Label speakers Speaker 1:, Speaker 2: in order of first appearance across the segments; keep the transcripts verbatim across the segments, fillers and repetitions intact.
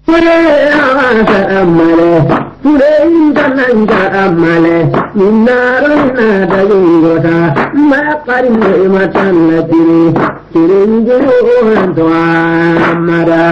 Speaker 1: amale Pulen tananja amale Minaro nada yungota Makarin matan latiri Tirinjo anto amara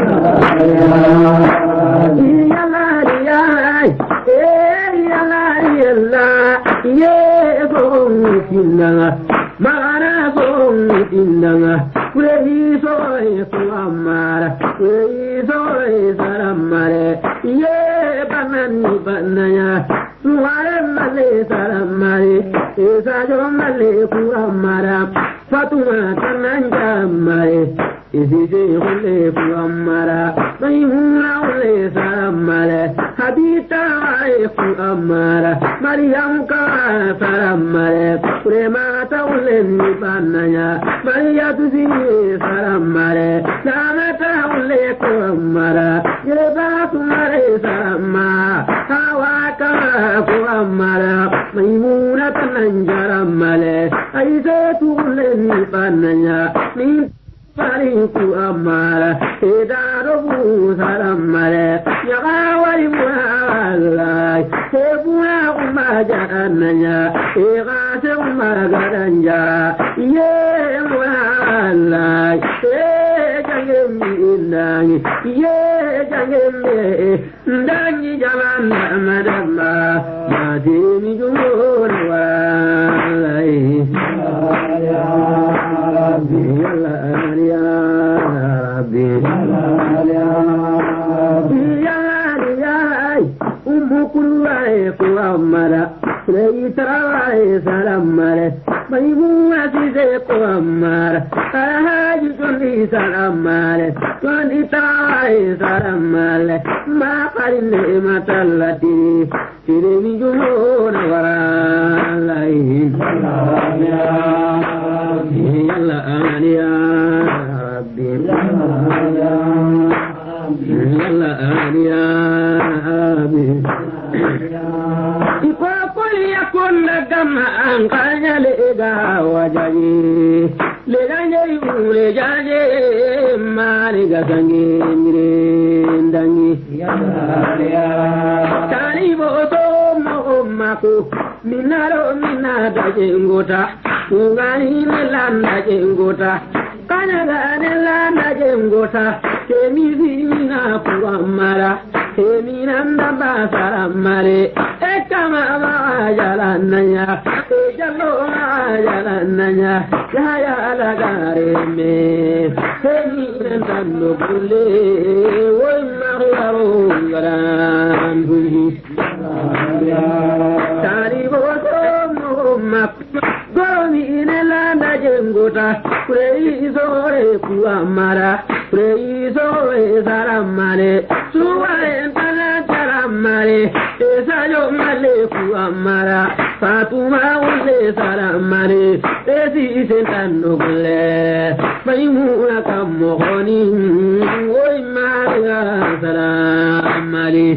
Speaker 1: Yalari yalari yalla Ye gong tinanga Mana gong tinanga Pulehi soy su amara Pulehi soy saramare Ye banani banaya Suare male saramare Esa jo male kuramara Fatuma tananja mare Isi je hule kuramara Maimuna hule saramare Habita wae kuramara Mariam ka saramare Kuremata hule nibanaya Maria tuzi saramare Namata hule kuramara Yeba sumare sarama Hawaka kuramara Maimuna tananja male Aise tule nibanaya Ni Pariku amara, edarobu saramare, yagawari muhalai, ebuna umajananya, egase umagaranja, ye muhalai, e jangemi indangi, ye jangemi, ndangi jalan madama, madimi jumur walai. Kuamara, Reitrai Saramare, Maimuna Sise Kuamara, Arahaji Tundi Saramare, Tundi Tai Saramale, Makarine Matalati, Tirimi Jumona Varalai, Yalla Ania, Yalla Ania, Ipopoli yakunda gama angkanya lega wajaji lega nyeri ule jaje mari gasangi mirendangi tani boto mo maku minaro minada jengota ungani nelanda jengota kanya nelanda jengota kemizi mina kuamara Eminanda basara mare, ekama majalananya, ejalo majalananya, jaya alagare me, eminanda nobule, woy mariaro ngarandu, tari boto mak, gomi inelanda jengota, preizore kuamara, preizore saramare, suare Mare, Esayo Male Kuamara, Fatuma Ule Saramare, Esi Sentano Gule, Maimuna Kamohoni, Oi Maria Saramare,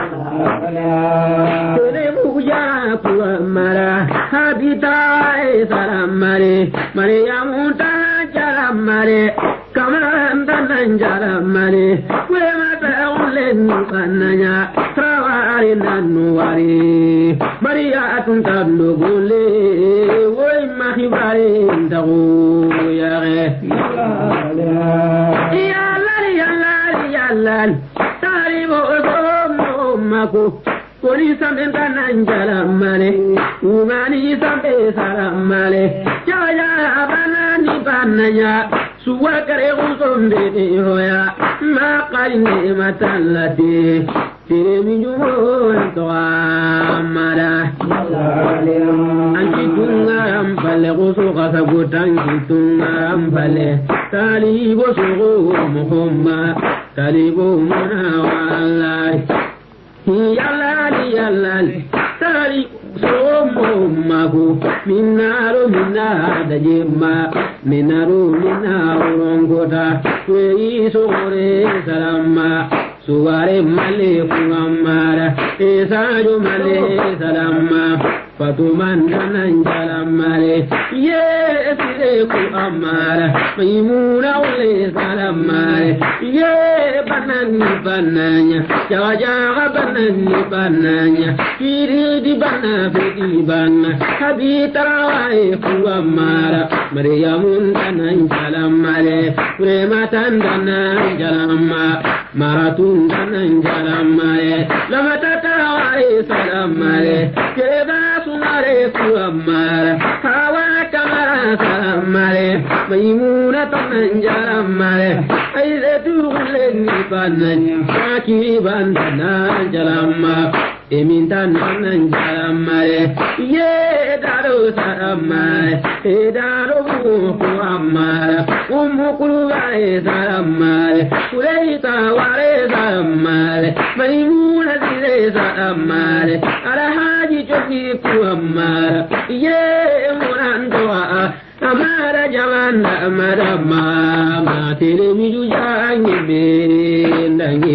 Speaker 1: Telemuja Kuamara, Habita Saramare, Maria Muta Jaramare, Kamanda Jaramare, Wemata Ulen Panaya. Trawari nanuari, Maria Tuntano Gule, Woy Mahibari Ndaru Yare. Yalari, Yalari, Yalari, Taribo Omo Mako, Polisa Mentananjala Male, Umani Sampe Saramale, Jaya Banani Banaya, Suwakare Uzombe Hoya, Makarine Matalati. Tiremi jumon toamara, anki tunga ampale kusu kasabutan ki tunga ampale, talibo sugu muhumma, talibo muna walai, yalali yalali, talibo sugu magu, minaro minada jema, minaro minaro rongota, kwei sore salama. Suare male kuamara, esajo male salama, Fatumanda Nanjala Mare, yes, Amara, Maimuna Ule Salam. salamare ye banani bananya jawa jawa banani bananya kiri di bana di bana habi tarawai kuamara mariamun tanan salamare prema tandanan jalama maratun tanan jalamare lama tarawai salamare keba sunare kuamara hawa kamara salamare maimuna tanan jalamare aide tuuleni bananya kaki bandana jalama emintan tanan jalamare ye daro salamare e daro kuamara umu kulubare salamare kuleita ware salamare maimuna dire salamare arahaji jogi kuamara ye murandoa amara jamana amara mama tere miju jangi bendangi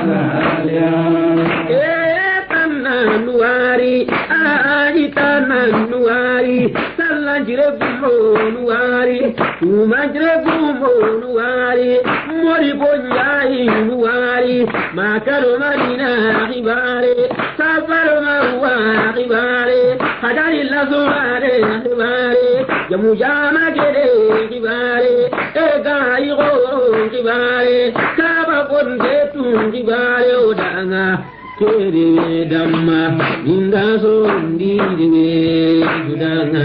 Speaker 1: eh tanan nuari aji tanan nuari salanjire bumo nuari umajire bumo nuari mori bonjai nuari makalo marina hibare safaro marwa hibare hadari lazumare hibare jamu jama gede hibare ega igo hibare kaba konde tun hibare odanga kere damma inga so ndire judanga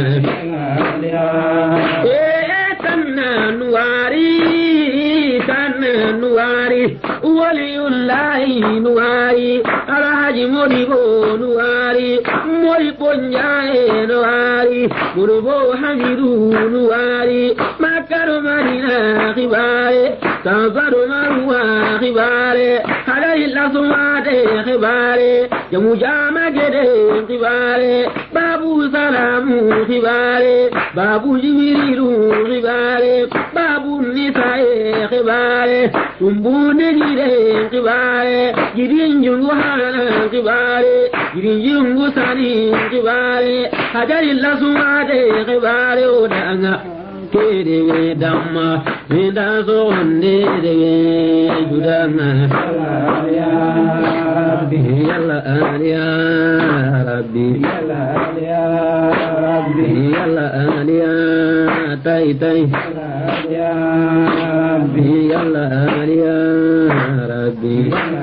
Speaker 1: eh tanna nuari tanna nuari waliullahi nuari alhaji moribo nuari moribo nyae nuari moribo hamidu nuari makaru marina khibare tabaru marwa khibare halai lazumade khibare jamu jama gede khibare babu salamu khibare babu jibrilu khibare babu nisae khibare tumbune jire khibare jirin jungu hala khibare jirin jungu sani khibare hajari lazumade khibare odanga kere damma meda zonde de judana ya rabbi yalla ya rabbi ya rabbi yalla ya tai tai ya rabbi yalla ya rabbi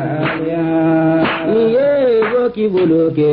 Speaker 1: ye boki boloke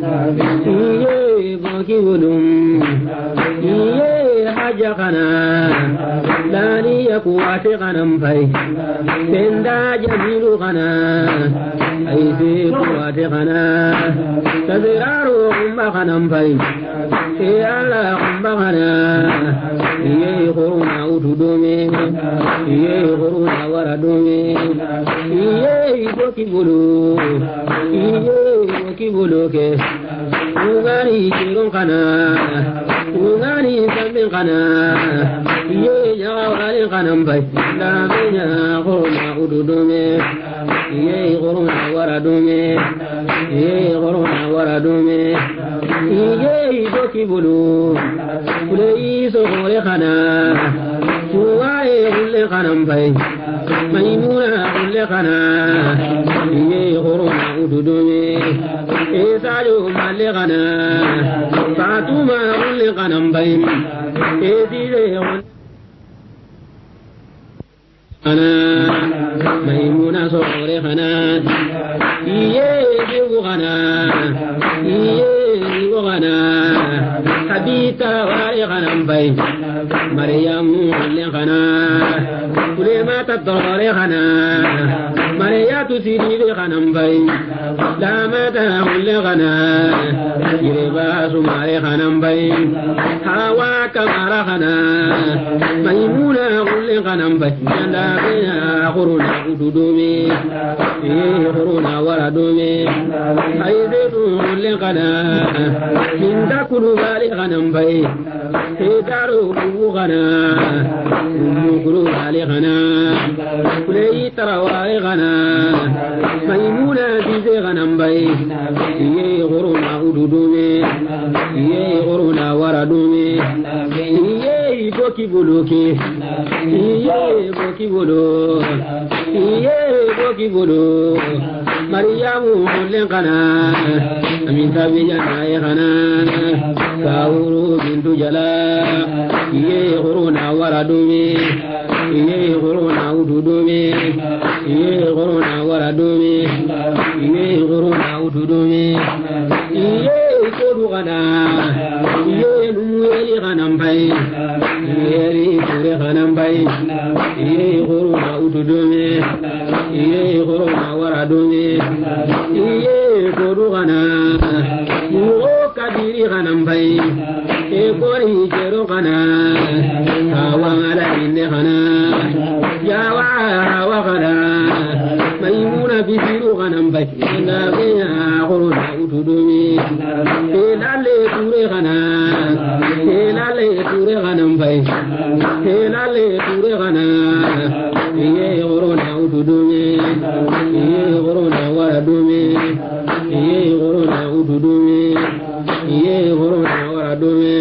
Speaker 1: ye boki bolum ye haja kana lani yakuwate kanam fai tenda jamilu kana aise kuwate kana taziraru kumba kanam fai e ala kumba kana ye khuruna utudume ye khuruna waradume ye boki bulu ye boki buluke ugani kirun kana ugani sambil kana ye jawari kanam bai la benya khuruna utudume ye khuruna waradume ye khuruna waradume ye boki bulu kulei so khore kana suwae kulle kanam bai maimuna kulle kana ye khuruna utudume esajo malle kana fatuma kulle kanam bai ezire kana maimuna sore kana iye biu kana iye biu kana habita wari kana bai maryam le kana kulema tadore kana mariyatu sirire kana bai lamata le kana yireba sumare kana bai hawa kamara kana maimuna le kana bai nda bina khuruna ududume e khuruna waradume aidetu le kana minda kuru bali kana bai e daru kana kuru bali kana kulei tarawai kana maimuna bize kana bai e khuruna ududume e khuruna waradume e boki buluki iye boki bulu iye boki bulu mariyamu lenkana amin tabiya nae khana kauru bintu jala iye corona waradumi iye corona ududumi iye corona waradumi iye corona ududumi iye kodu kana iye numweli kanam bay iye kure kanam bay iye corona ududumi iye corona waradumi iye kodu kana yo kadiri kanam bay e kori jero kana awala inde kana yawa wa kana maymuna bisiru kanam bay na biya corona ududumi elale kure kana elale kure kanam bay elale kure kana iye corona ududumi iye corona waradumi iye corona ududumi iye corona waradumi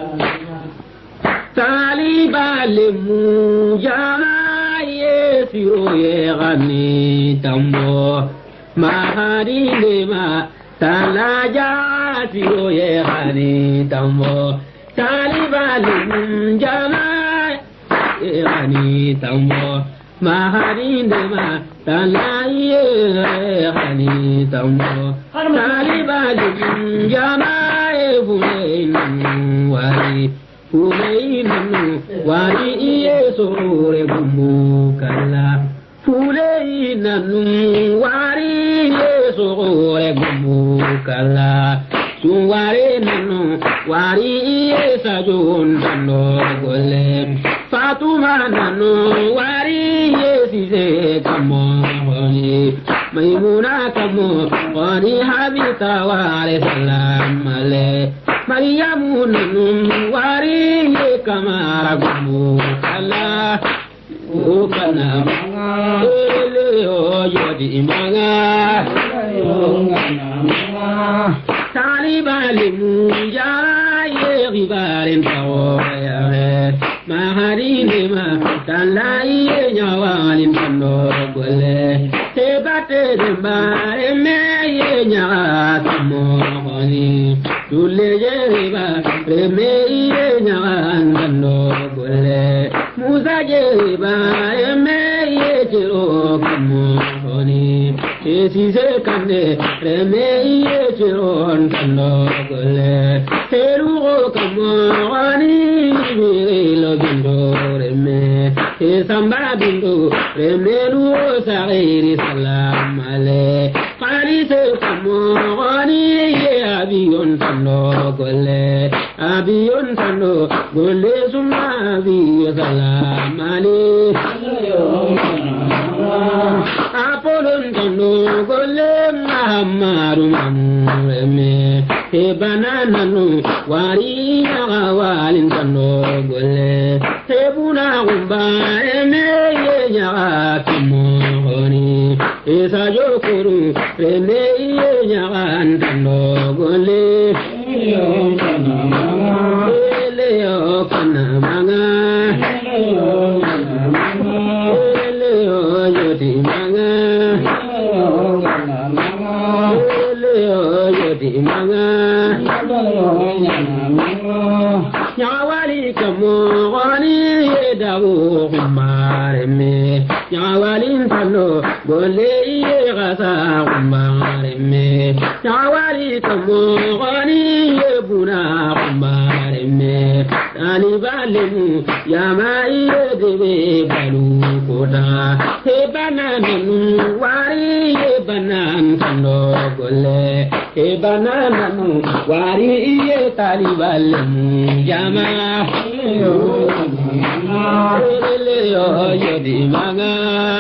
Speaker 1: talibalimu jana ye siro ye gani tambo mahari lema talaja siro ye gani tambo talibalimu jana ye gani tambo mahari lema talaye gani tambo talibalimu jana ye buleinu wari fuleinu wari iye sore gumu kala fuleinu wari iye sore gumu kala suware nanu wari iye sajon dano gole fatuma nanu wari iye sise kamo honi maimuna kamo honi habita ware salam ale mariyamu nanu wari iye kamara gumu kala ukana ele oyodi imanga talibalimu jara ye gibarin tawaya maharine ma talaye nyawalin kando gole tebate de bare me ye nyawata mo honi tulle ye ba me ye nyawan kando gole musa ye ba me ye jiro kamo honi esi se kande me ye jiro kando gole heru kamo honi lo bindo reme e samba bindo reme lu sairi salam ale qali se kamo gani ye abiyon tando gole abiyon tando gole suma abi salam ale apolon tando gole mahamaru reme e banana no wari na walin tando gole sebuna gumba eme ye nyaga kimo honi esa jokuru eme ye nyaga tando gole ele yo kana manga ele yo yodi manga ele yo yodi manga nyawali kamo gani dawo kumare me nyawali tano gole ye gasa kumare me nyawali kamo gani buna kumare me ani balemu yama ye debe balu koda he banana nu wari ye banan tano gole he banana nu wari ye talibalemu yama ele yo yodi manga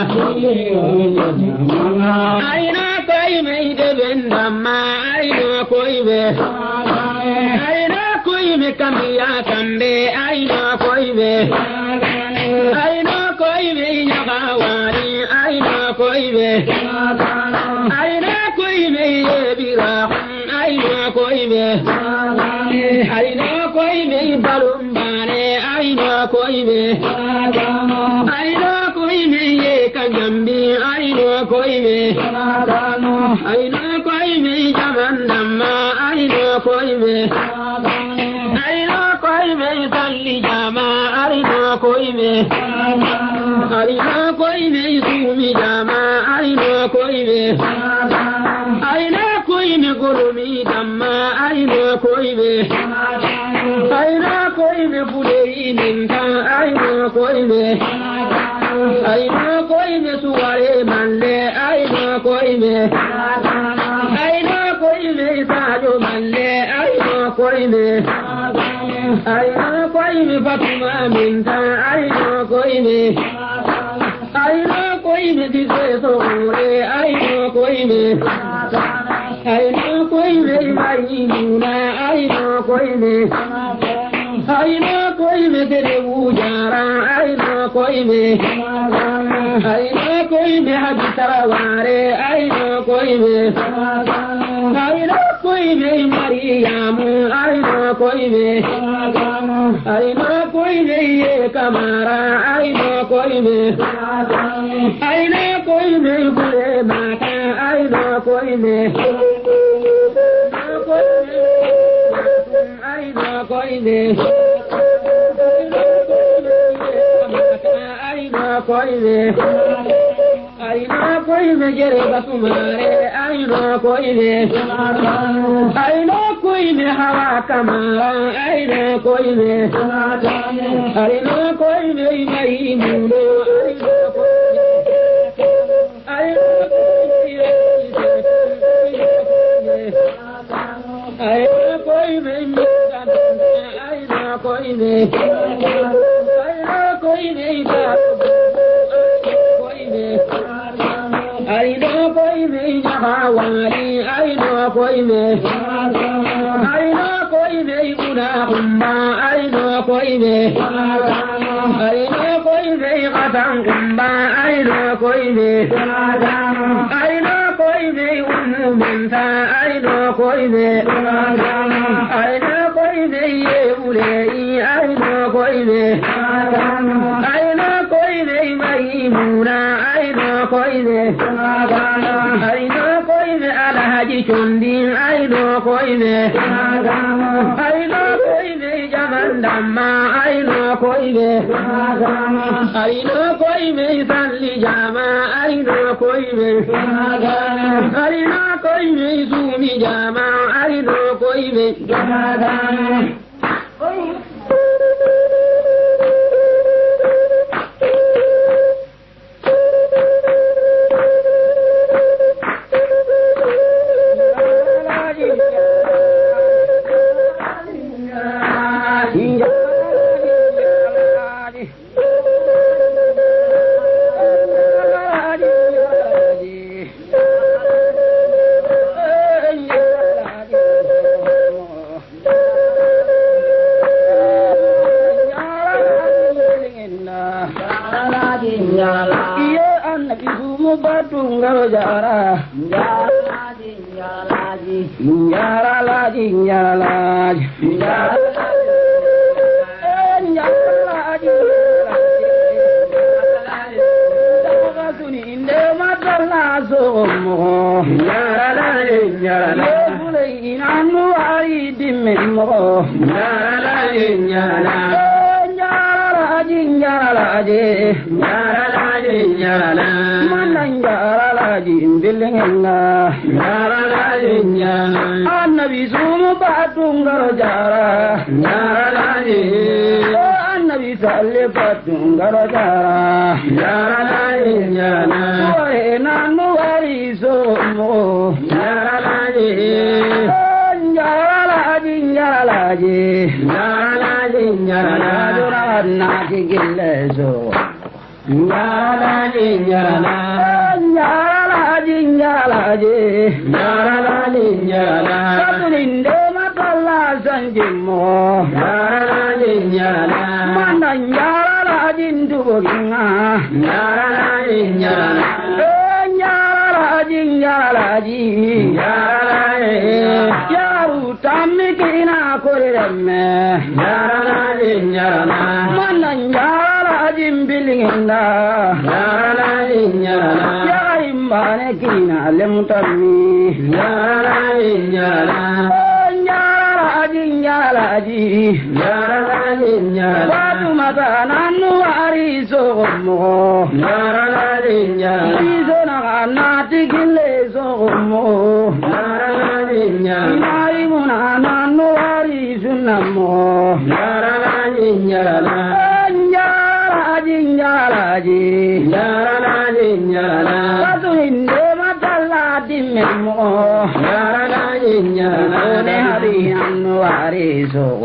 Speaker 1: aina koi mai de bendama aina koi be aina koi me kambiya kambe aina koi be aina koi me nyaga wari aina koi be aina koi me bira aina koi be aina koi me balum bare aina koibe aino koime ye kanyambi aino koime aino koime jamandamma aino koime aino koime salli jama aino koime aino koime sumi jama aino koime aino koime gurumi damma aino koime aino koime budei ninta aino koime aino koime suware malle aino koime aino koime sajo malle aino koime aino koime fatuma minta aino koime aino koime dise sore aino koime aino koime maimuna aino koime aino koime tere ujara aino koime aino koime habitaraware aino koime aino koime mariyamu aino koime aino koime ye kamara aino koime aino koime gure mata aino koime aino koime aino koime aino koime jere basumare aino koime aino koime hawa kamara aino koime aino koime maimuno aino koime aino koime aino koime aino koime aino koime jahawali aino koime aino koime una umma aino koime aino koime qatan umma aino koime aino koime ummu minta aino koime aino koime ye ulei aino koime aino koime maimuna aino koime aino koime alhaji chundin aino koime aino koime jamandamma aino koime aino koime salli jama aino koime aino koime sumi jama aino koime Annabi sumu batungaro jara jara laji Annabi salle batungaro jara jara laji jana Wai nanu wari somo jara laji jara laji jara laji jara laji jara duran naki gilleso jara laji jara Jalaji, Jalaji, Jalaji, Saturinde matalla sanjimo, Jalaji, Jalaji, Mandan Jalaji nduboginga, Jalaji, Jalaji, laji laji yaru tammi kina koremme laji manan laji bilinda laji yaimbane kina lemutami laji laji laji wadu mata nanu ari somo laji izona nati gile somo laji inai muna nanu ari sunamo laji laji laji wadu inde matala dimemo laji one hari nanu ari somo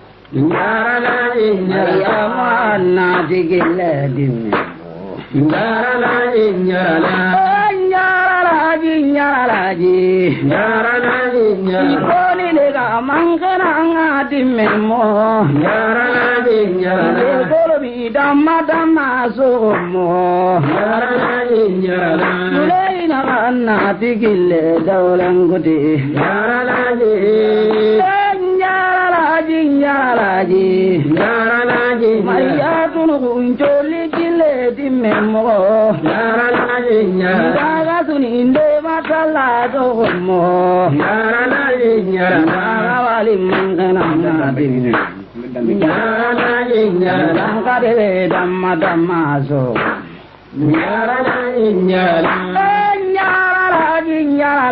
Speaker 1: Yarana digile dimme Yarana yarana yarana yarana yarana ikoni lega mangana ngadimme mo yarana yarana kolobi damma damma somo yarana yarana leina anna digile dawlanguti yarana Laji laji laji mayatun kunjoli kile dimemo laji daga tuninde matala domo laji daga wali mangana ngabini laji daga de damma damma so laji laji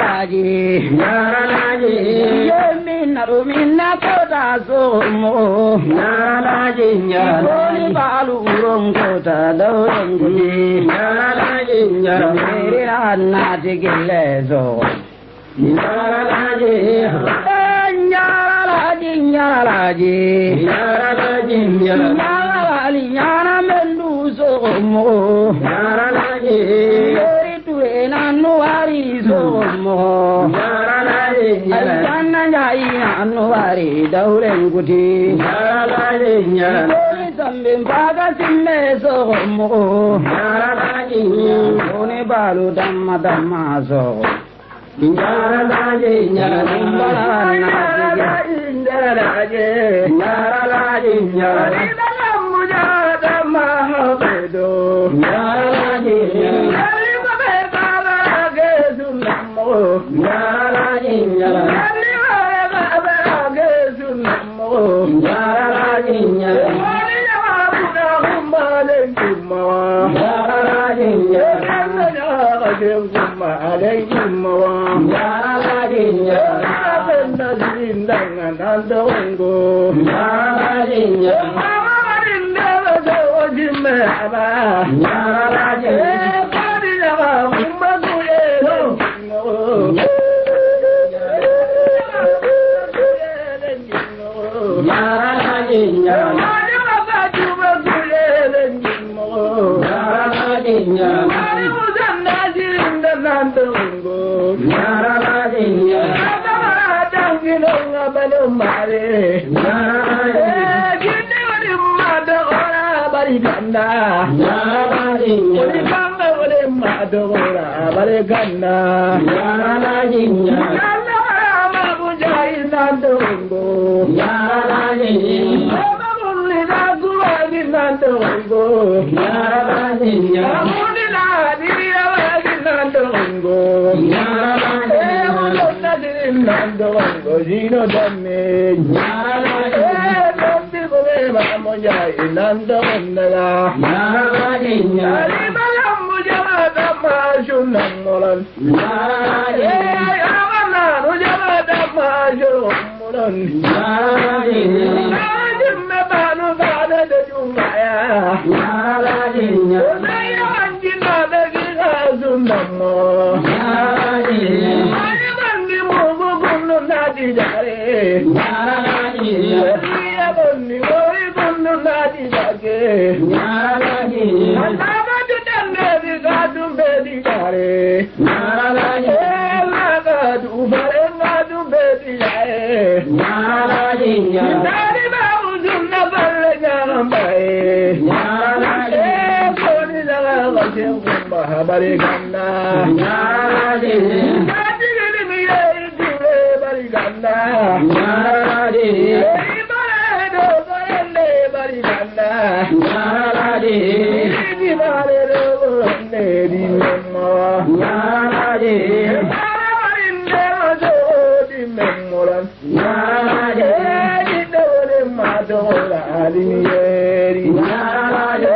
Speaker 1: laji Naru minna kota somo Nalaji nyala Koli balu urong kota daurengi Nalaji nyala Meri nati gile so Nalaji Nyalaji nyalaji Nyalaji nyala Nyalali nyana mendu somo Nalaji Meri tuwe nanu wari somo Nalaji nyala Jai anuari dauren kuti Yaralaji Koni sambim paga simme somo Yaralaji Koni balu damma damma so Yaralaji Yaralaji Yaralaji Yaralaji Yaralaji Dalammu jadamma hobedo Yaralaji Yaralaji Yaralaji Yaralaji Yaralaji Yaralaji kumba bari ganda nyarade kadiri mi yidire bari ganda nyarade ibare do gorende bari ganda nyarade di bare do gorende di memmo nyarade barinde do di memmoran nyarade di dole madola aliyeri nyarade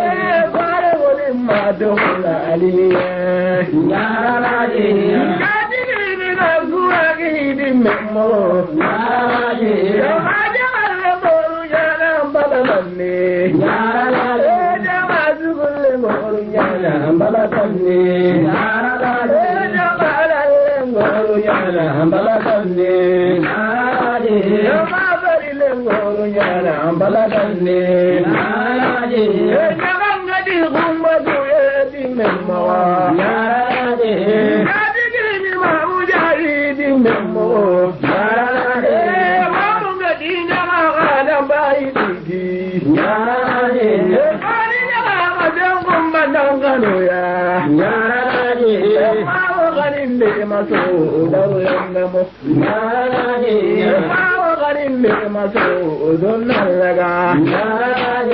Speaker 1: Dola aliya nyarade kadiri na guagi di memmo nyarade majale moru jana balanne nyarade jamazule moru jana balanne nyarade jamazule moru jana balanne nyarade jamabarile moru jana balanne nyarade jamangadi gumba memmo nyarade kadiri mamu jari di memmo nyarade mamu ngadi nyama ada bai di nyarade kali nyama madangum bandangano ya nyarade mamu ganinde maso dawlangamo nyarade mamu ganinde maso donnaga nyarade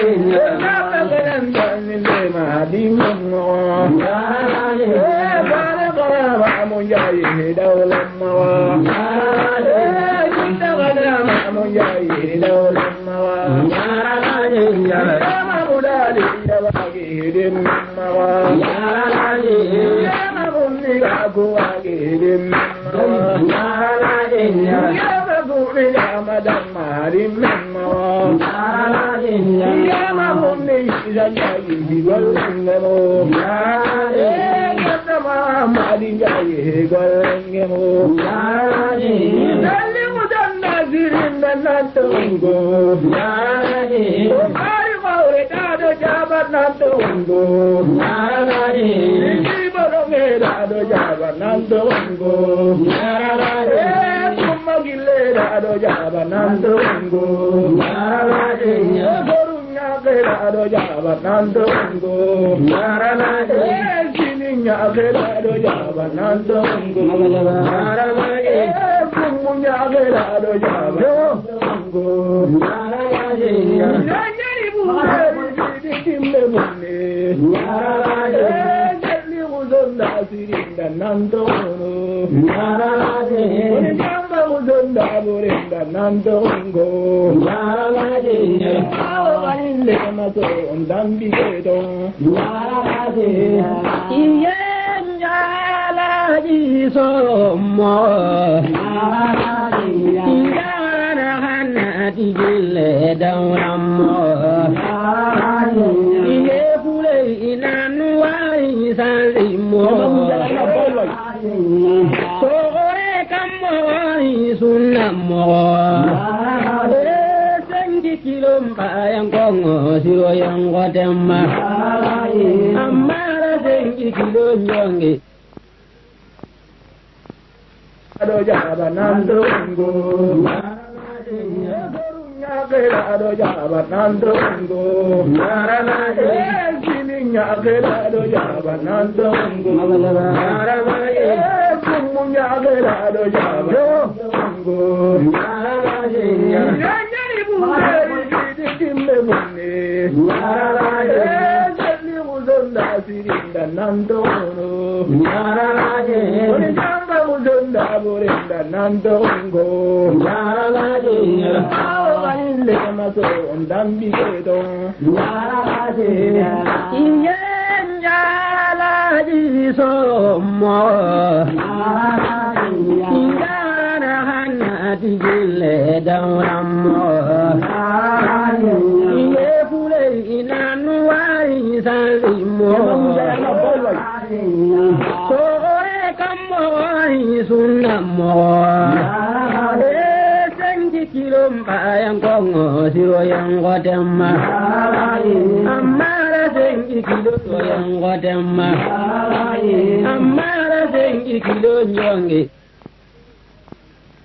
Speaker 1: di memmo nyarade bare bara mamu jari daulam mawa nyarade kita kada mamu jari daulam mawa nyarade nyarade mamu dali bagi di mawa nyarade mamu ni aku bagi di mawa nyarade nyarade gune amadan mari mawa nyarade nyarade mamu ni janji di golngemo nyarade katama mari jaye golngemo nyarade dalli mudanna zirinda natungo nyarade bari maure dado jabat natungo nyarade ibologe dado jabat natungo nyarade kumagile dado jabat natungo nyarade do jabat nandongo nyarade sininya agera do jabat nandongo nyarade kumunya agera do jabat nandongo nyarade nyari buhari di timbe bunne nyarade jeli uzonda sirinda nandongo nyarade jamba uzonda burinda nandongo nyarade le maso ndambi do nyarade iyen jala ji somo nyarade yara hana digile dawramo nyarade iye fule inanu wai salimo sore kamo wai sunamo nyarade kilom bayang kongo siro yang kodema amara sengi kilom yongi ado jaba nandongo nya kera ado jaba nandongo narade sininya kera ado jaba nandongo narade kumunya kera ado jaba nandongo narade timbe bunne nyarade jeli uzonda sirinda nandono nyarade oni jamba uzonda burinda nandongo nyarade awalile maso ndambi do nyarade iyen jala ji somo nyarade ingana hana digile dawramo iye fule inanu wai salimo sore kamo wai sunamo sengi kilom bayang kongo siro yang kodema amara sengi kilo yang kodema amara sengi kilo nyongi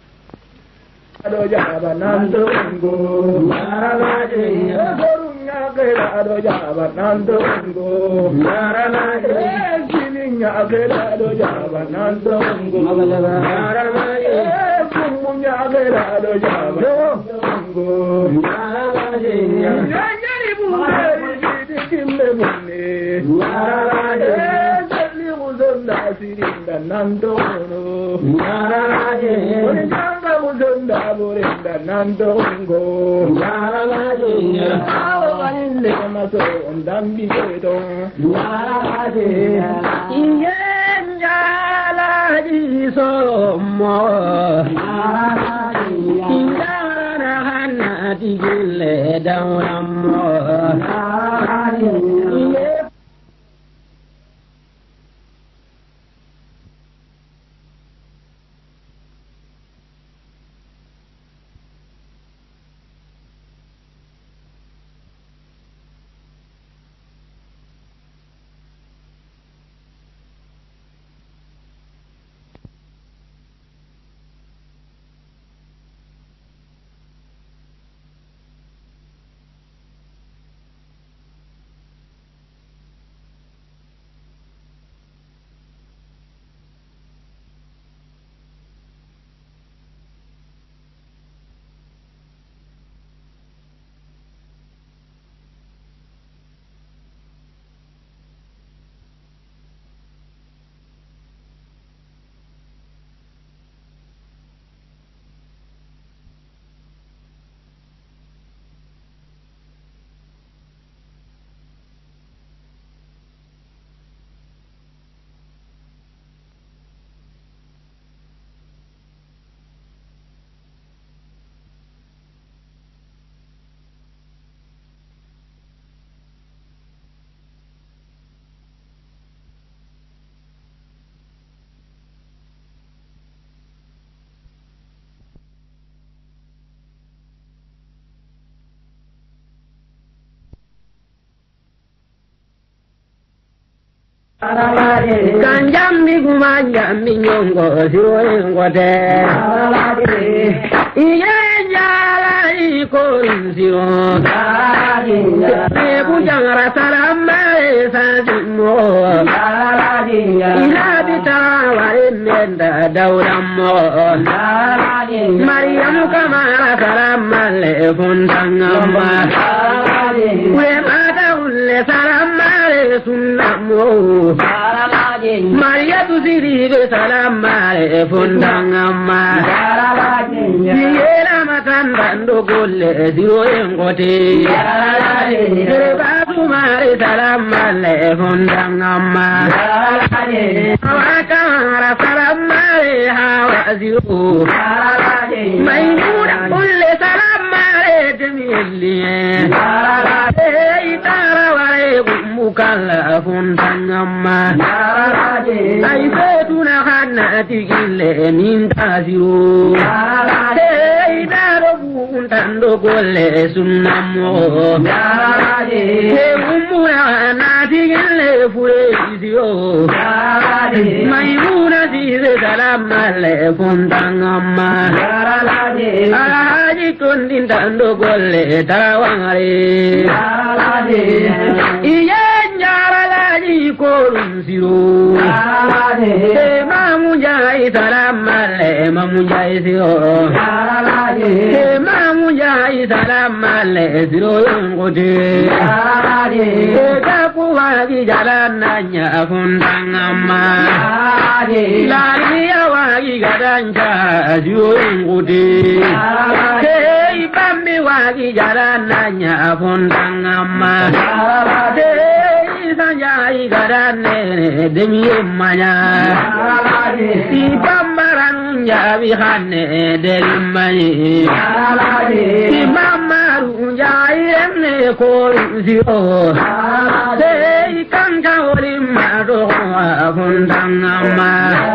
Speaker 1: ado jaba nandongo nyarade
Speaker 2: kera do jaba nando ngo yara la e kininya kera do jaba nando ngo yara la e kumunya kera do jaba ngo yara la e nyari bunde dikimbe bunde yara la e sali uzunda sirinda nando no yara la e nyanga uzunda burinda nando ngo yara la e awane maso ndambi do yara la e yenya la di so mo yara la e yara hana di gile dawlam mo yara la e Kanjambi kumanjambi nyongo siwe ngote iye jala ikonsiro Ebujangara salama esajimo ila bitawa emenda dawlamo Mariam kamara salama le fundangama we mata ulle salama le sunnamo Maria tu siribe salama le fundangama Yela matanda ndo golle ziro engote Batu mare salama le fundangama Wakara salama le hawa ziro Maimuna kulle salama le demilie Itara wale kumukala fundangama Aifetuna khana tigile minta ziro Idaro buntando golle sunnamo Umuna natigile fuezio Maimuna zire salama le fundangama Aji kondintando golle tawangare Iye nyara laji korumsiro Mamujai salama le mamujai zio Mamujai salama le ziro yongote Kakuwagi jalananya fundangama Laliya wagi gadanja ziro yongote Ibambi wagi jalananya fundangama Sanjai garane demi manya Ibambaran jabi khane delmani Ibambaru jai emne kolzio Dei kanka olimma doha fundangama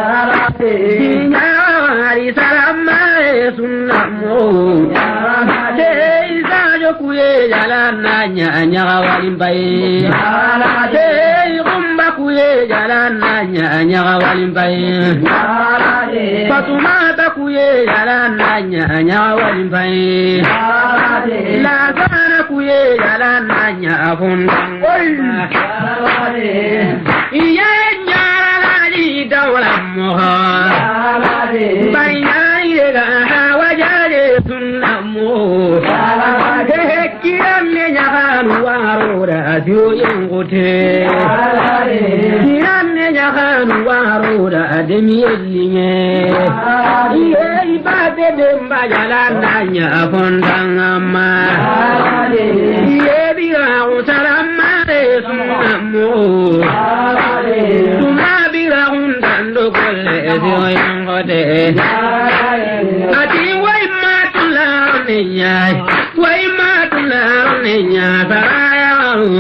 Speaker 2: Nyari salama sunnamo Dei sajo kuye jalananya nyagawalimbai Dei gumba kuye jalananya nyagawalimbai Fatumata kuye jalananya nyagawalimbai La sana
Speaker 1: kuye jalan nanya fundang iya nyara lagi daulam moha bayai ga wajade sunnamu kiram ne nyakan waro da dio yengote kiram ne nyakan waro da demi elinge iye ibade demba jalan nanya fundang amma iye bira usalama sunnamu tuma bira undando kolle dio yengote ati wai matula ne nyai wai matula ne nya saraya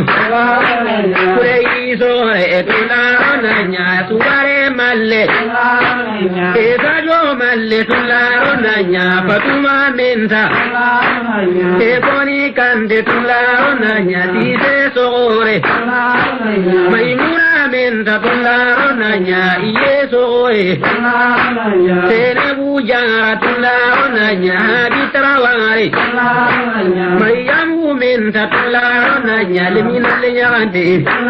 Speaker 1: kure iso etula ne nya subare malle esa jo malle tula ne nya fatuma menta e boni kande tula ne nya dise sore maimuna menta tula ne nya iye sore tene bujara tula ne nya bitrawari Mariamu menta tula na nyalimina lenyande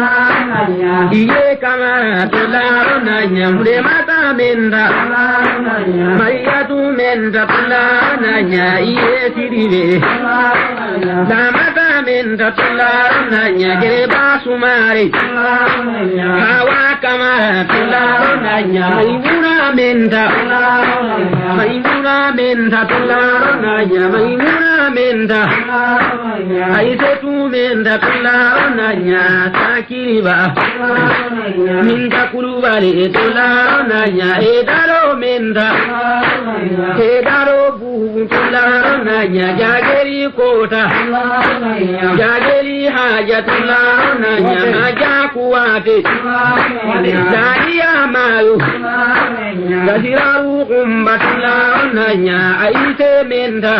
Speaker 1: iye kamara tula na nyamure mata menta Mariatu menta tula na nya iye sirive la mata menta tula na nya gereba sumari hawa kamara tula na nya maimuna menta maimuna menta tula na nya maimuna menta aise tu menta tula na nya sakiriba minta kulubale tula na nya edaro menta edaro bu tula na nya jageri kota jageri haja tula na nya haja kuwate jariya mayu Gajiraru kumbatula na nya aise menta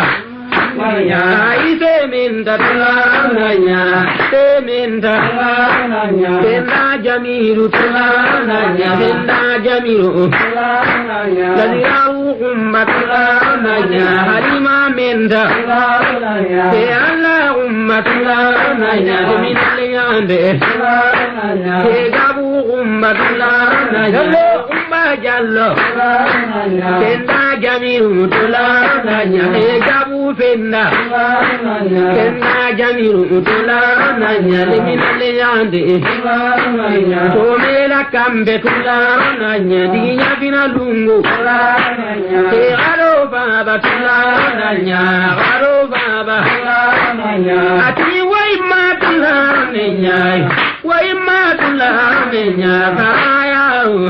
Speaker 1: aise menta tula na nya te menta tenda jamiru tula na nya tenda jamiru Gajiraru kumbatula na nya halima menta te Allah kumbatula na nya minaliyande te gabu kumbatula na nya jallo tenda jamiru tula nanya e gabu fenda tenda jamiru tula nanya liminale yande to mela kambe tula nanya dinya bina lungu e aro baba tula nanya aro baba ati wai ma tula nanya wai ma tula nanya kaya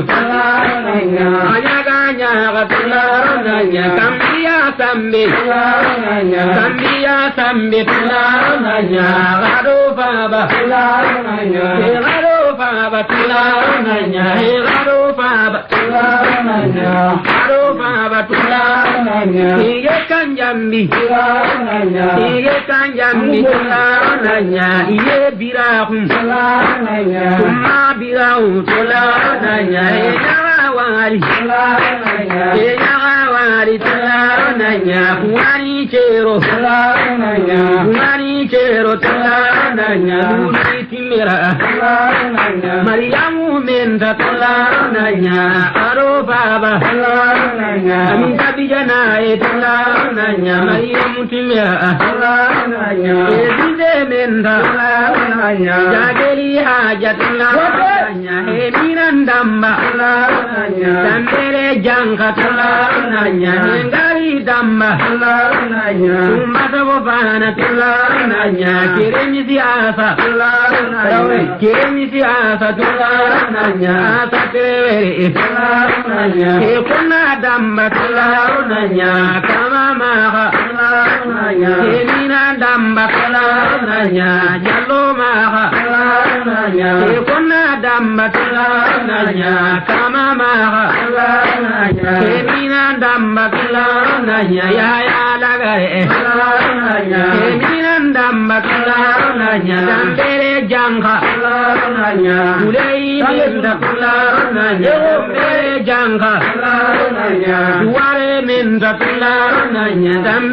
Speaker 1: Anyaganya gatula nanya kambia sambe kambia sambe tula nanya gado baba nanya gado baba tula nanya gado baba nanya gado baba tula nanya iye kanjambi iye kanjambi tula nanya iye birahum nanya kuma birahum tula nanya wari ya wari tula nanya wari chero wari chero tula nanya luli timira Mariamu menta tula nanya aro baba amita bijana etula nanya Mariamu timira edide menta nanya jageli haja tula nanya eminandamba Sambere jangka tula nanya ngari damba nanya umbata bofana tula nanya kiremi siasa kiremi siasa tula nanya asa terevere nanya ekuna damba tula nanya kama maha nanya emina damba tula nanya jallo maha nanya ekuna damba tula nanya kama maha Emina damba tula nanya ya ya lagare Emina damba tula nanya dambere jangka nanya ulei minda tula nanya dambere jangka nanya duare minda tula nanya dambere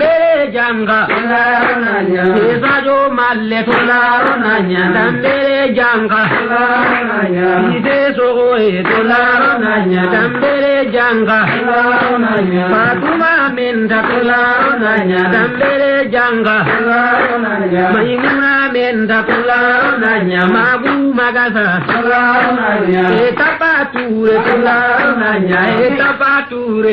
Speaker 1: janga Isajo malle tularo nanya Dambere janga Ise sogoe tularo nanya Dambere janga Fatuma minta tularo nanya Dambere janga Maimuna minta tularo nanya Mabu magasa Etapature tularo nanya Etapature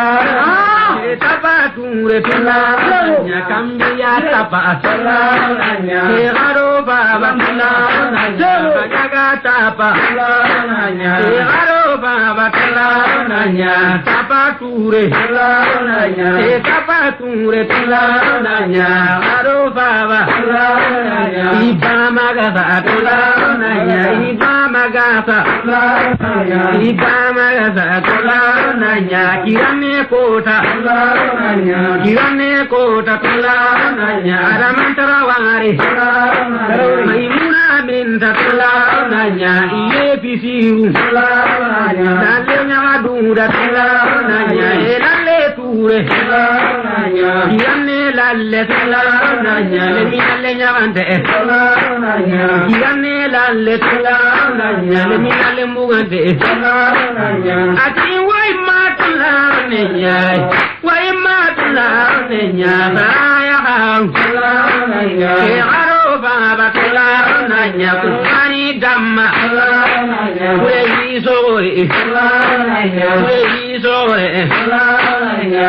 Speaker 1: Etapature tularo nanya Kambia tapa tularo nanya Egaro baba tularo nanya Bajaga tapa tularo nanya Egaro baba tularo nanya Tapature tularo nanya Etapature tularo nanya Egaro baba tularo nanya Iba magasa tularo nanya Iba magasa tularo nanya Iba magasa tularo nanya Kirane kota tularo nanya Kirane kota tularo nanya Adamantara wangari tularo nanya Maimuna minta tularo nanya Iye pisiru tularo nanya Nale nyamadura tularo nanya Elale ture tularo nanya Kirane lalle tularo nanya Lemi lalle nyamante tularo nanya Kirane lalle tularo nanya Lemi lalle mugante tularo nanya Ati wai matularo nanya Wai matularo nanya Saya hang tularo nanya Egaro baba tularo nanya Kumani damma tularo nanya Kue isore tularo nanya Kue isore tularo nanya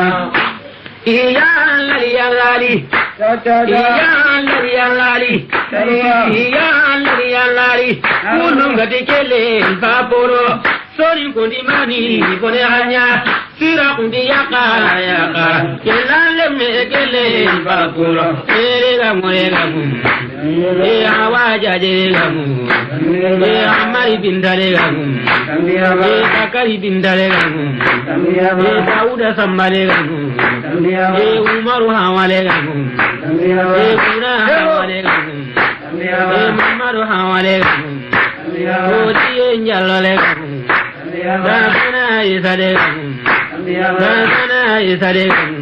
Speaker 1: Iya lali lali Iya lali lali Iya lali lali Ulunga dikele vaporo Sori kundi mani kone hanya Sira kundi yaka yaka Kelale mekele vaporo Erega morega mu E awaja jerega mu E amari bindarega mu E kakari bindarega mu E dauda sambalega mu E umaru hawalega mu E kuna hawalega mu E mamaru hawalega mu O tiye njalolega mu Dasana isalega mu Dasana isalega mu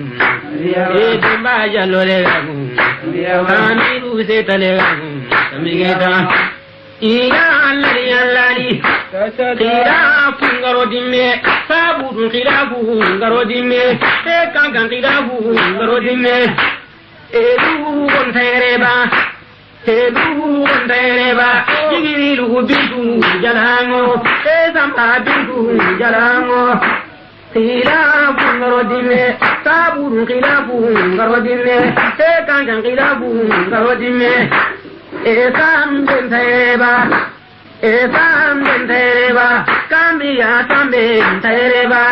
Speaker 1: E dimba jalolega mu Kamiru setalega mu Kamigeta Iya alari alari Kira fungaro dimme Sabudun kira fungaro dimme E kankan kira fungaro dimme Elu kontereba Elu kontereba Jigirilu bintu jalango E sampa bintu jalango Kira fungaro dimme Sabudun kira fungaro dimme E kankan kira fungaro dimme Esam bentereba, esam bentereba, kambia samben tereba.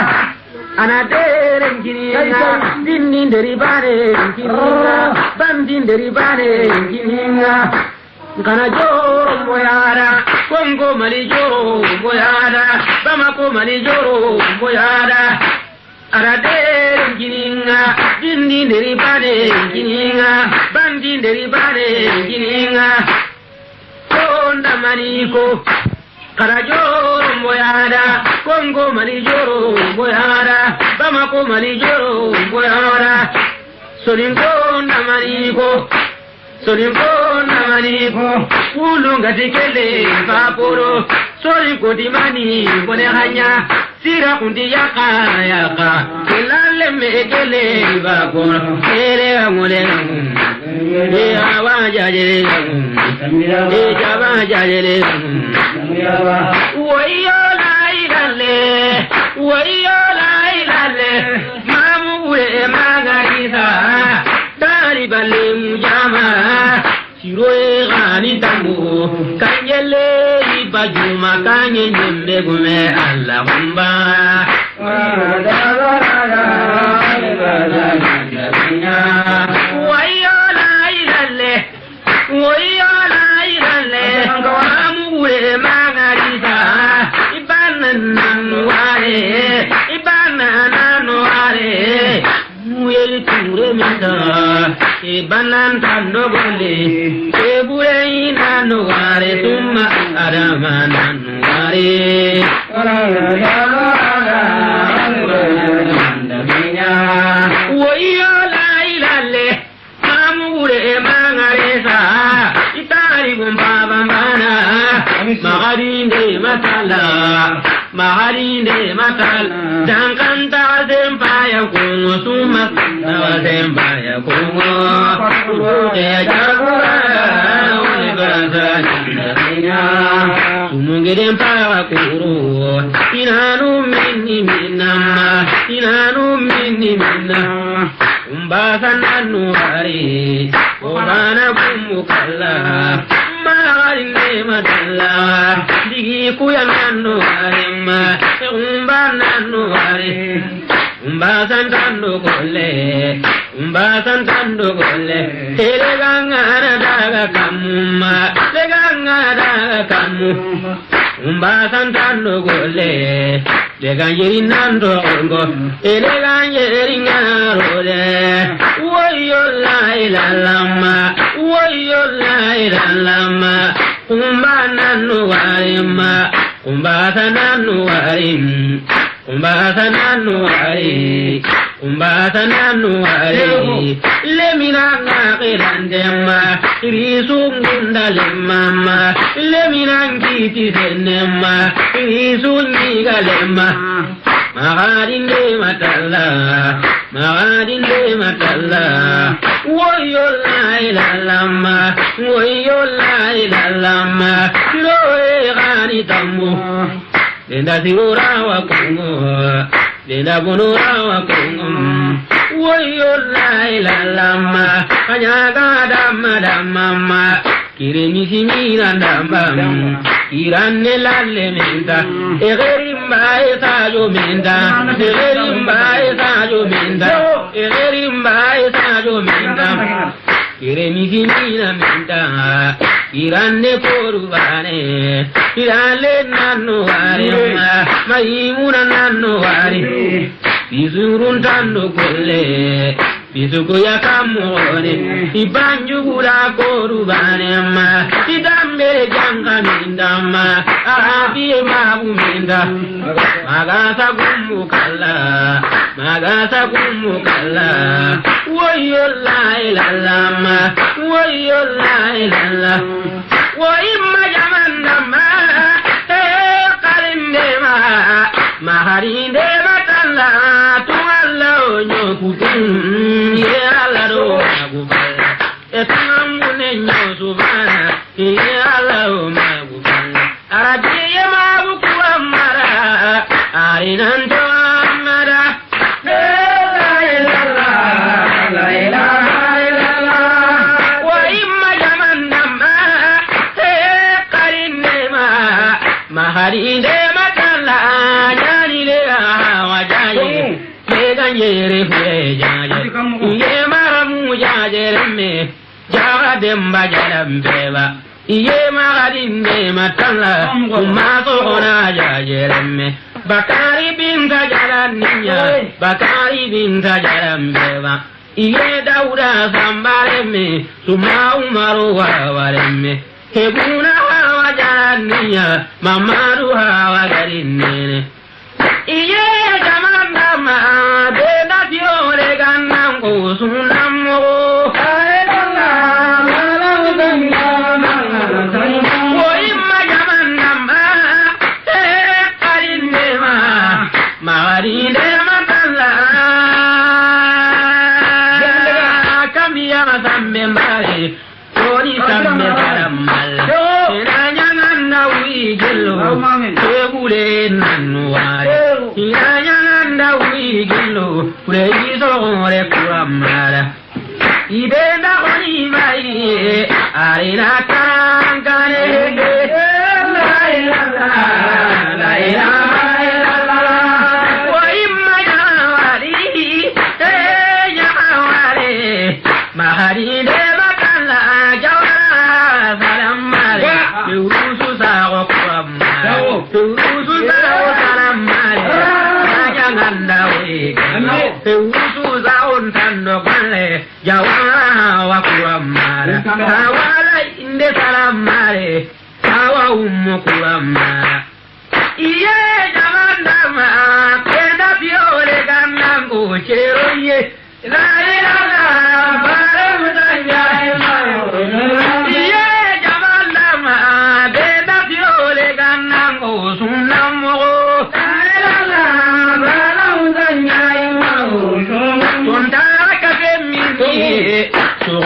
Speaker 1: Anadere kininga, dinin deribare kininga, bandin deribare kininga. Kana joro moyara, Kongo mali joro moyara, Bamako mali joro moyara. Anadere kininga, dinin deribare kininga, bandin deribare kininga. Konda maniko, Karajoro moyara, Kongo malijoro moyara, Bamako malijoro moyara. Solingonda maniko, Solingonda maniko, Ulunga tikele vaporo, Solingo di mani bone hanya. Sira kundi yaka yaka, kelale mekele vaporo, kele amule. E awaja jere, e jawaja jere. Wayo la ilale, wayo la ilale, mamure magarisa, dari bale mujama, siroe gani tambo, kanyele ibajuma kanye nyembe gume alla humba. Wayo la ilale, wayo la ilale, mamure magarisa, ibana nanuare, ibana nanuare. Muyel ture minda, ibanan tando bole, ebure ina nuare, summa adama nanuare. Woyo la ilale. maharinde matal dankanta sempaya kungo suma nawa sempaya kungo de jagura ule garasa ninya sumungire mpawa kuru inanu minni minna inanu minni minna umbasan anu hari obana kumukalla maharinde matalla digi kuyan anu harima umban anu hari umbasan tando kolle umbasan tando kolle telegangana daga kamuma telegangana daga kamu umbasan tando kolle teganjeri nando ongo telegangeri ngarole woyo la ila lama woyo la ila lama umbana nuwarima umbasan nuwarim umbasan nuwari umbasan nuwari lemina ngakirandema risungunda lemama lemina ngiti senema risungiga lema magarinde matalla magarinde matalla woyo la ila lama woyo la ila lama roe gani tamu Denda sirura wa kungo, denda bunura wa kungo. Woyo la ila lama, kanyaga dama dama, kiremi simina dama, kirane lalle menda, egerimba esajo menda, egerimba esajo menda, egerimba esajo menda. Kiremi simina menda, kirane korubane, kirale nanu wari, maimuna nanu wari, bisurun tando kolle, bisukuya kamone, ibanju gula korubane ma, idambe janga minda ma, arabi mabu minda, magasa gumu kala, magasa gumu kala, woyo la ila lama, woyo la ila la, wo imma jamanda ma, eh kalinde ma, maharinde matalla, tualla onyo kutum, ye ala do magubala, etamune nyo subana, ye ala o magubala, arajiye mabuku amara, arinanto amara, la ilaha la ilaha illallah, wa imma jamanda ma, eh kalinde ma, maharinde matalla, jani le hawajaye. Yere fure jaje, iye maramu jaje reme, jaga demba jalam beba, iye magadinde matalla, umato ona jaje reme, bakari binta jalan niya, bakari binta jalam beba, iye dauda sambareme, suma umaru wareme, hebuna hawa jalan niya, mamaru hawa garinene, iye jamanda ma. Sunamo ayala malam dangana wo imma jamanda ma e karinde ma magarinde matalla kamiya masambe mbare tori sambe karamal ina nyanganda wi gello tegule nanuare ina nyanganda wi gello pregiso re kuramara ibenda oni mai arina kankane la ilaha la ilaha illallah wa imma jawari e jawari mahari de bakala jawara salamare urusu sawo kuramara urusu sawo salamare jangan we urusu zaun tando kale jawara wa kuramara tawala inde salamare tawa ummu kuramara iye jamanda ma kenda biore ganango cheroye la ilaha baram danya iye jamanda ma kenda biore ganango sunamo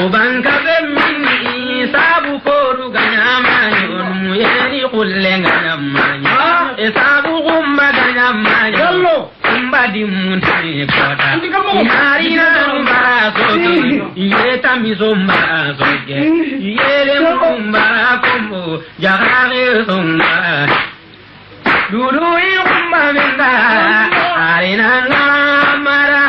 Speaker 1: Obanka bemini sabu koru ganyamanyo Muyeni kulle ganyamanyo Esabu gumba ganyamanyo Kumba dimunti kota Inarina numbara soke Iyeta misombara soke Iyele mumbara kumbu Jahare sombara Dulu ikumba minda Arina namara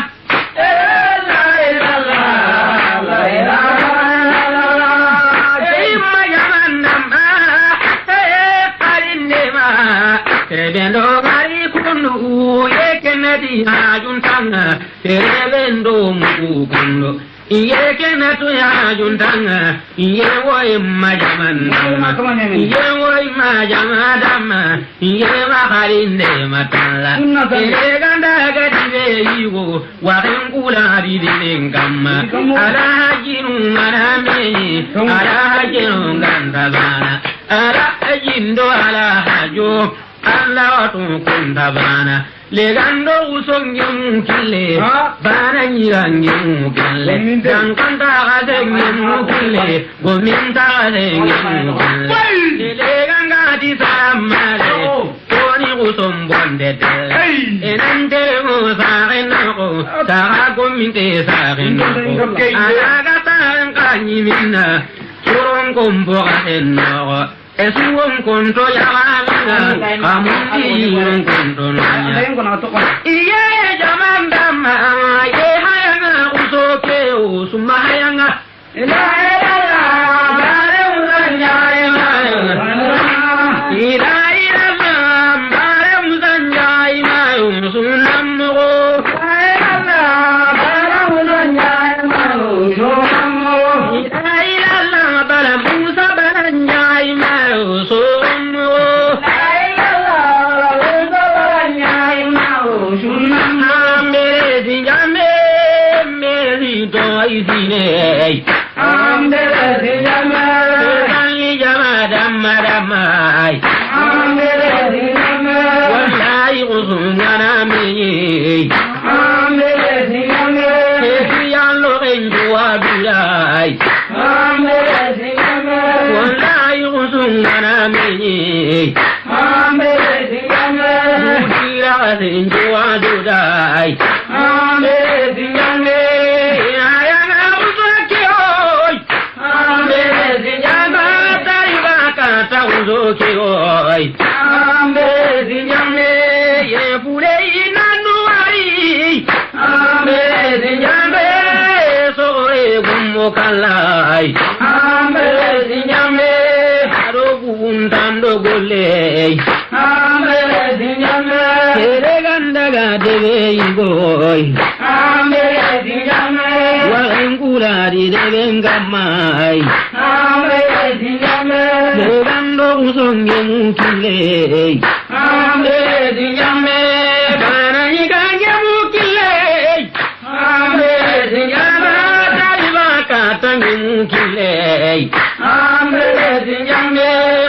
Speaker 1: Bendo gari kunu ye kenati hajun tanga bendo mu kunu ye kenatu hajun tanga ye woi majaman ye woi majamadama ye makarinde matala ye ganda gadi be yiwo warin kula di dingama ala hajinu maname ala hajinu ganda bana ala hajindo ala hajo Allah tu kunda bana legando usongin kille bana nyirangin kille dan kanta adengin kille gominta adengin kille leganga di samale koni usom bonde tele enante mo sarena ko sara gominte sarena ko alaga tan kanyi minna suron kombo atenno Esuwon konto ya wanga kamuti yon konto nanya iye jamanda ma ye hayanga usoke usuma hayanga ila ila bare uzanya ma ila ila bare uzanya ma usunamro ila bare uzanya ma usunamro ila ila bare musa baranya Kalai ambe dinyame arogun tando gole ambe dinyame tere ganda gadebe igoy ambe dinyame wangula di deben gamai ambe dinyame debando usonge mukile ambe dinyame bana igage mukile ambe dinyame Katangin kile, amre dinyame,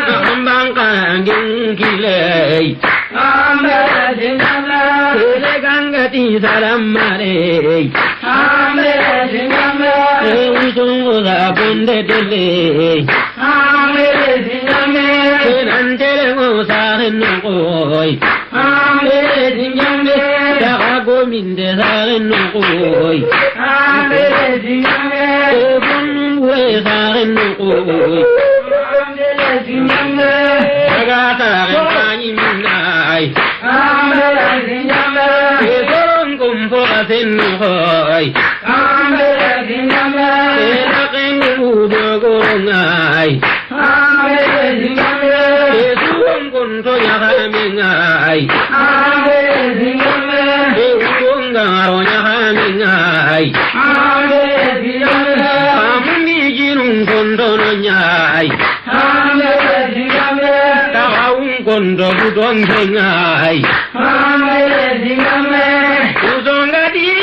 Speaker 1: bangkangin kile, amre dinyame, kile gangati salam mare, amre dinyame, usung uda bunde dele, amre dinyame, nanjele usahin koi, amre dinyame, jago minde sahin koi, amre dinyame. Bunwe sarin nukoy amele dinyame agata gani minay amele dinyame eson kumpo asen nukoy amele dinyame eraken udogorongay amele dinyame eson kunto yakamingay amele dinyame eungaro yakamingay amele dinyame amuni jinung kondono nyai amele dinyame taung kondo budong nyai amele dinyame uzonga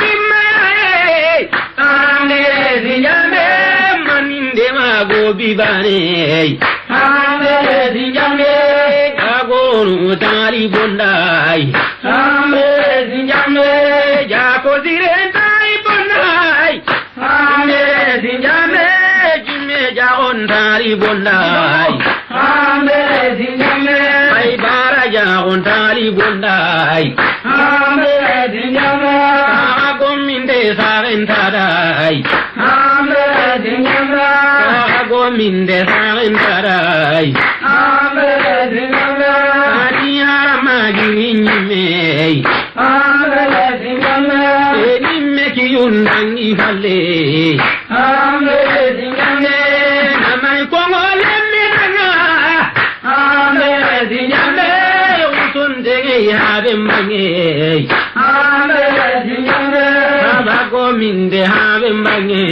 Speaker 1: dimai amele dinyame maninde mago bibane amele dinyame agonu tari bondai amele dinyame jako direntai bondai amele dinyame tali bondai
Speaker 2: Amere dinjame
Speaker 1: ai bara jagon tali bondai
Speaker 2: Amere dinjame
Speaker 1: agom minde sagen tadai
Speaker 2: Amere dinjame
Speaker 1: agom minde sagen tadai
Speaker 2: Amere dinjame
Speaker 1: adi harama ginyime
Speaker 2: Amere dinjame
Speaker 1: nimme ki yundangi falle
Speaker 2: Amere dinjame
Speaker 1: namai kongo lemme nanga
Speaker 2: Amere dinjame
Speaker 1: usun dege habe mange
Speaker 2: Amere dinjame
Speaker 1: abago minde habe mange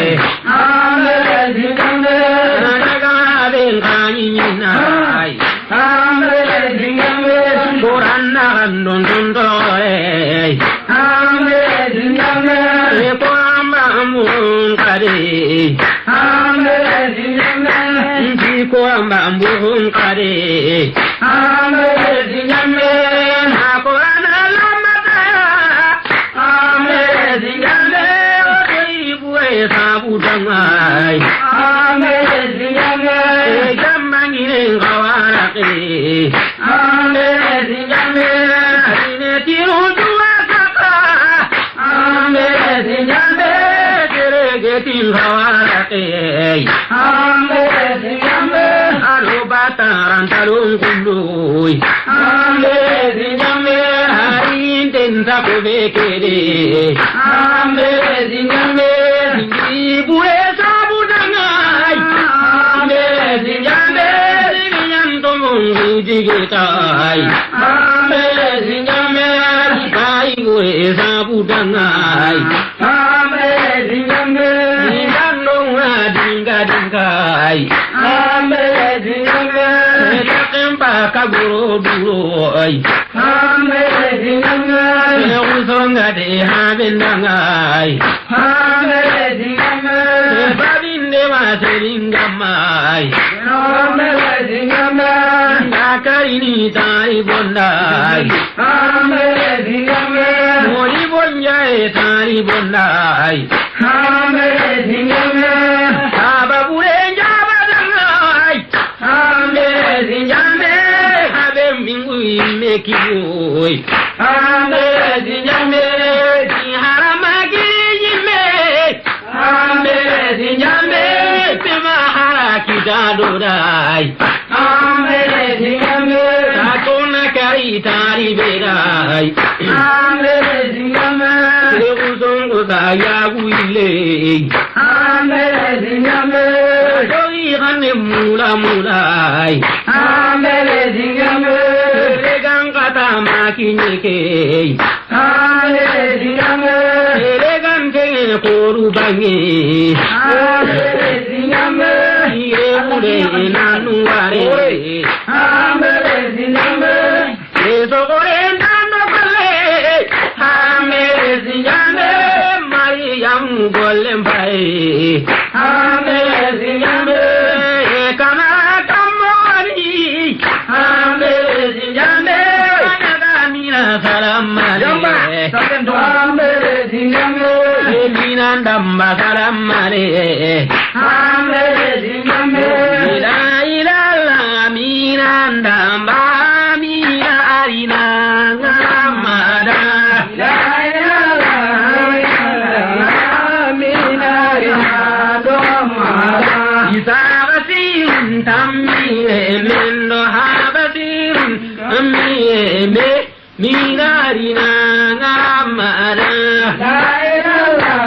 Speaker 2: Amere dinjame
Speaker 1: daga habe ngani minai
Speaker 2: Amere dinjame
Speaker 1: Koranna andon tundoe
Speaker 2: Amere dinjame
Speaker 1: e koamba amun kare
Speaker 2: Amere dinjame
Speaker 1: inji koamba ambun kare
Speaker 2: Amere dinjame
Speaker 1: akorana lamata
Speaker 2: Amere dinjame
Speaker 1: oibuwe sabudangai
Speaker 2: Amere dinjame
Speaker 1: e jamangire ngawarake
Speaker 2: Amere dinjame
Speaker 1: ine tiru duwa kaka
Speaker 2: Amere dinjame
Speaker 1: getin ngawarake
Speaker 2: Amere dinjame
Speaker 1: alo bataran talung kului
Speaker 2: Amere dinjame
Speaker 1: harin tenta kubekere
Speaker 2: Amere dinjame
Speaker 1: ibu esa budangai
Speaker 2: Amere dinjame
Speaker 1: yantomung jigetai
Speaker 2: Amere dinjame
Speaker 1: ai esa budangai
Speaker 2: Amere dinjame
Speaker 1: dinganong dinga dingai
Speaker 2: Amere dinjame
Speaker 1: takempa kaburo duroi
Speaker 2: Amere dinjame
Speaker 1: usonga de habendangai
Speaker 2: Amere dinjame
Speaker 1: babinde waselingamai
Speaker 2: Amere dinjame
Speaker 1: akarini tai bondai
Speaker 2: Amere dinjame
Speaker 1: mori bonjai tai bondai
Speaker 2: Amere dinjame
Speaker 1: ababure jabadangai
Speaker 2: Amere dinjame
Speaker 1: habe mingu imekiyoi
Speaker 2: Amere dinjame
Speaker 1: di haramagi yime
Speaker 2: Amere dinjame
Speaker 1: pema haraki dadorai
Speaker 2: Amere dinjame
Speaker 1: takona kari tari berai
Speaker 2: Amere dinjame
Speaker 1: Usongo daya guile
Speaker 2: Amere dinjame
Speaker 1: Jogi gane mula mulai
Speaker 2: Amere dinjame
Speaker 1: Legang kata makinyeke
Speaker 2: Amere dinjame
Speaker 1: Legang kenge koru bangi
Speaker 2: Amere dinjame
Speaker 1: Iye mule nanuare
Speaker 2: Amere dinjame
Speaker 1: Eso kore nano kale Amere dinjame Mariam golem pai
Speaker 2: Amere dinjame
Speaker 1: Kana kamori
Speaker 2: Amere dinjame
Speaker 1: Kana mina salam
Speaker 2: Jomba
Speaker 1: male
Speaker 2: Amere dinjame
Speaker 1: Mina ndamba salam male
Speaker 2: Amere dinjame
Speaker 1: Ila ila la mina ndamba mina arina ngamada
Speaker 2: La ilaha illallah minarina domara
Speaker 1: Isabasirun tammiye mendo habasirun tammiye me minarina ngamada
Speaker 2: La ilaha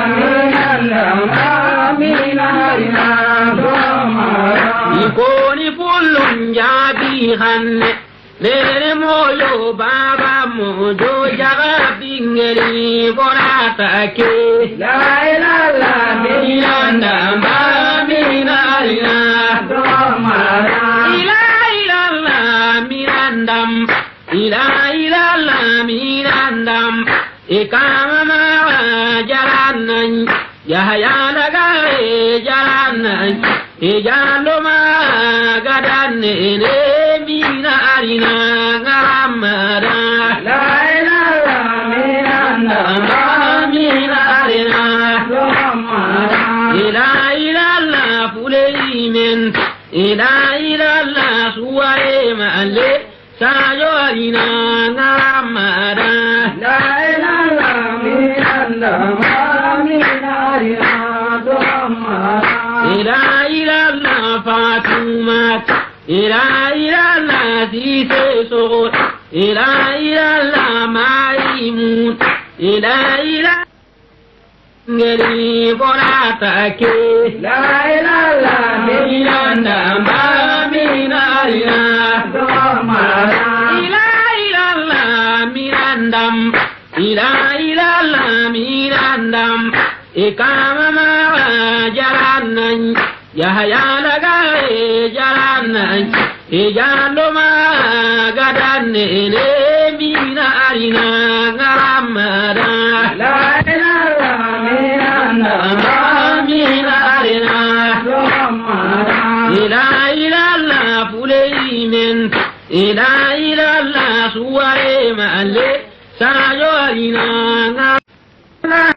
Speaker 2: illallah minarina domara
Speaker 1: Ikoni pullun jadi hanne Nere moyo baba mojo jaga bingeri borata ke
Speaker 2: La ilaha
Speaker 1: Minanda
Speaker 2: illallah
Speaker 1: minarina
Speaker 2: domara
Speaker 1: Ila ila la mirandam Ila ila la mirandam Ikama jalanan Yahya nagare jalanan Ijaloma gadane ne mina arina ngaramara
Speaker 2: La ilaha illallah
Speaker 1: mina arina
Speaker 2: domara
Speaker 1: ila ila la fulei men ila ila la suware male sayo ina ngaramara la ila la miranda maminarina domara ila ila la fatuma ila ila la siseso ila ila la maimun ila ila ngeri borata ke la ila la miranda maminarina domara ila ila la mirandam ila ila la mirandam ikama jaranan yahya laga jaranan ijando ma gadanne ne mina arina ngaramara la ilaha miranda mina arina ngaramara ila ila la fuleimen ila ila la suware male sayo arina